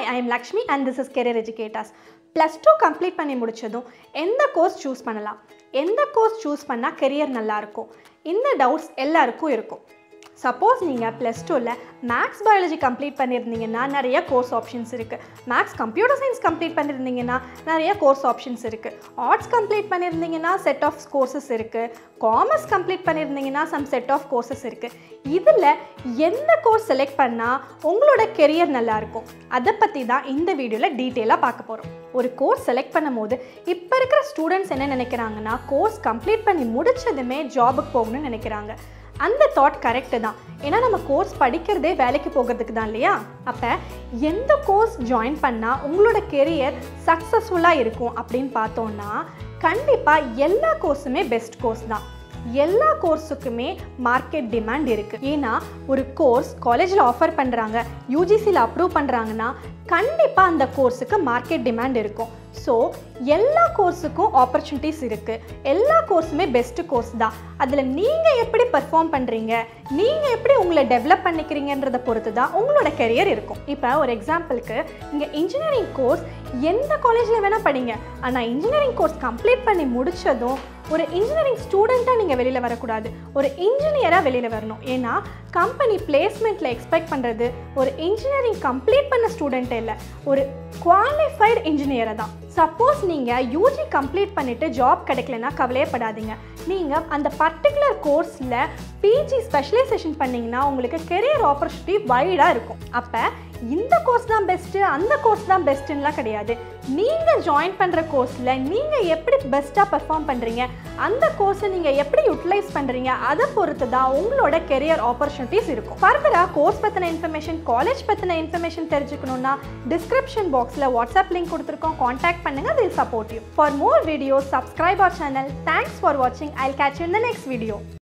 Hi, I am Lakshmi and this is Career Educators. Plus 2 complete பண்ணி முடிச்சதும் எந்த course choose பண்ணலாம், எந்த கோர்ஸ் சூஸ் பண்ணால் கெரியர் நல்லா இருக்கும், இந்த டவுட்ஸ் எல்லாருக்கும் இருக்கும். சப்போஸ் நீங்கள் ப்ளஸ் டூவில் மேக்ஸ் பயாலஜி கம்ப்ளீட் பண்ணியிருந்தீங்கன்னா நிறைய கோர்ஸ் ஆப்ஷன்ஸ் இருக்குது. மேக்ஸ் கம்ப்யூட்டர் சயின்ஸ் கம்ப்ளீட் பண்ணியிருந்தீங்கன்னா நிறைய கோர்ஸ் ஆப்ஷன்ஸ் இருக்குது. ஆர்ட்ஸ் கம்ப்ளீட் பண்ணியிருந்தீங்கன்னா செட் ஆஃப் கோர்சஸ் இருக்குது. காமர்ஸ் கம்ப்ளீட் பண்ணியிருந்தீங்கன்னா சம் செட் ஆஃப் கோர்சஸ் இருக்குது. இதில் எந்த கோர்ஸ் செலக்ட் பண்ணால் உங்களோட கெரியர் நல்லாயிருக்கும், அதை பற்றி தான் இந்த வீடியோவில் டீட்டெயிலாக பார்க்க போகிறோம். ஒரு கோர்ஸ் செலக்ட் பண்ணும் போது இப்போ இருக்கிற ஸ்டூடெண்ட்ஸ் என்ன நினைக்கிறாங்கன்னா, கோர்ஸ் கம்ப்ளீட் பண்ணி முடிச்சதுமே ஜாபுக்கு போகணும்னு நினைக்கிறாங்க. அந்த தாட் கரெக்டு தான். ஏன்னா நம்ம கோர்ஸ் படிக்கிறதே வேலைக்கு போகிறதுக்கு தான் இல்லையா? அப்போ எந்த கோர்ஸ் ஜாயின் பண்ணால் உங்களோட கெரியர் சக்ஸஸ்ஃபுல்லாக இருக்கும் அப்படின்னு பார்த்தோன்னா, கண்டிப்பாக எல்லா கோர்ஸுமே பெஸ்ட் கோர்ஸ் தான். எல்லா கோர்ஸுக்குமே மார்க்கெட் டிமாண்ட் இருக்குது. ஏன்னா ஒரு கோர்ஸ் காலேஜில் ஆஃபர் பண்ணுறாங்க, யூஜிசியில் அப்ரூவ் பண்ணுறாங்கன்னா கண்டிப்பாக அந்த கோர்ஸுக்கு மார்க்கெட் டிமாண்ட் இருக்கும். ஸோ எல்லா கோர்ஸுக்கும் ஆப்பர்ச்சுனிட்டிஸ் இருக்குது. எல்லா கோர்ஸுமே பெஸ்ட்டு கோர்ஸ் தான். அதில் நீங்கள் எப்படி பர்ஃபார்ம் பண்ணுறீங்க, நீங்கள் எப்படி உங்களை டெவலப் பண்ணிக்கிறீங்கன்றதை பொறுத்து தான் உங்களோட கெரியர் இருக்கும். இப்போ ஒரு எக்ஸாம்பிளுக்கு, இங்கே இன்ஜினியரிங் கோர்ஸ் எந்த காலேஜில் வேணால் படிங்க, ஆனால் இன்ஜினியரிங் கோர்ஸ் கம்ப்ளீட் பண்ணி முடித்ததும் ஒரு இன்ஜினியரிங் ஸ்டூடெண்ட்டாக நீங்கள் வெளியில் வரக்கூடாது, ஒரு இன்ஜினியராக வெளியில் வரணும். ஏன்னா கம்பெனி பிளேஸ்மெண்ட்டில் எக்ஸ்பெக்ட் பண்ணுறது ஒரு இன்ஜினியரிங் கம்ப்ளீட் பண்ண ஸ்டூடெண்ட்டே இல்லை, ஒரு குவாலிஃபைடு இன்ஜினியரை தான். சப்போஸ் நீங்கள் யூஜி கம்ப்ளீட் பண்ணிவிட்டு ஜாப் கிடைக்கலன்னா கவலையப்படாதீங்க. நீங்கள் அந்த பர்டிகுலர் கோர்ஸில் பிஜி ஸ்பெஷலைசேஷன் பண்ணிங்கன்னா உங்களுக்கு கெரியர் ஆப்பர்ச்சுனிட்டி வைடாக இருக்கும். அப்போ இந்த கோர்ஸ் தான் பெஸ்ட்டு, அந்த கோர்ஸ் தான் பெஸ்ட்டுன்னெலாம் கிடையாது. நீங்கள் ஜாயின் பண்ணுற கோர்ஸில் நீங்கள் எப்படி பெஸ்ட்டாக பர்ஃபார்ம் பண்ணுறீங்க, அந்த கோர்ஸை நீங்கள் எப்படி யூட்டிலைஸ் பண்ணுறீங்க, அதை பொறுத்து தான் உங்களோட கெரியர் ஆப்பர்ச்சுனிட்டிஸ் இருக்கும். ஃபர்தராக கோர்ஸ் பற்றின இன்ஃபர்மேஷன், காலேஜ் பற்றின இன்ஃபர்மேஷன் தெரிஞ்சுக்கணுன்னா டிஸ்கிரிப்ஷன் பாக்ஸில் வாட்ஸ்அப் லிங்க் கொடுத்துருக்கோம், காண்டாக்ட் பண்ணுங்கள். They'll support you. For more videos, subscribe our channel. Thanks for watching. I'll catch you in the next video.